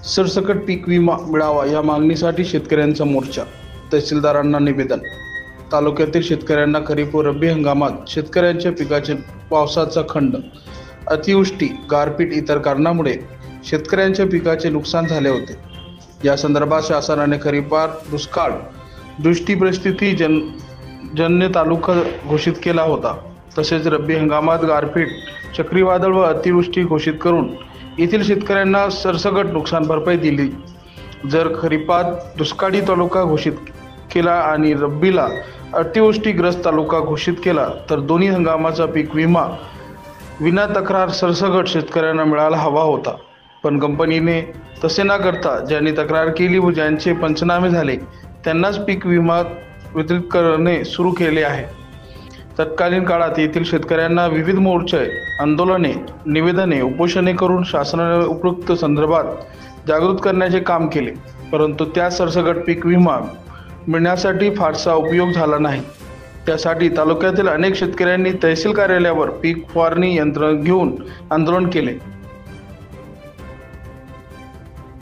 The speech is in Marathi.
सरसकट पीक विमा मिळावा या मागणीसाठी शेतकऱ्यांचा मोर्चा, तहसीलदारांना निवेदन। तालुक्यातील शेतकऱ्यांना खरीप व रब्बी हंगामात शेतकऱ्यांच्या पिकाचे पावसाचा खंड, अतिवृष्टी, गारपीट इतर कारणामुळे शेतकऱ्यांच्या पिकाचे नुकसान झाले होते। या संदर्भात शासनाने खरीपात दुष्काळ दृष्टी परिस्थिती जन्य तालुका घोषित केला होता। तसेच रब्बी हंगामात गारपीट, चक्रीवादळ व अतिवृष्टी घोषित करून येथील शेतकऱ्यांना सरसकट नुकसान भरपाई दिली। जर खरीपात दुष्काळी तालुका घोषित केला आणि रब्बीला अतिवृष्टीग्रस्त तालुका घोषित केला तर दोन्ही हंगामाचा पीक विमा विना तक्रार सरसकट शेतकऱ्यांना मिळायला हवा होता। पण कंपनीने तसे न करता ज्यांनी तक्रार केली व ज्यांचे पंचनामे झाले त्यांनाच पीक विमा वितरित करणे सुरू केले आहे। तत्कालीन काळात येथील शेतकऱ्यांना विविध मोर्चे, आंदोलने, निवेदने, उपोषणे करून शासनाने उपयुक्त संदर्भात जागृत करण्याचे काम केले, परंतु त्या सरसकट पीक विमा मिळण्यासाठी फारसा उपयोग झाला नाही। त्यासाठी तालुक्यातील अनेक शेतकऱ्यांनी तहसील कार्यालयावर पीक फवारणी यंत्र घेऊन आंदोलन केले।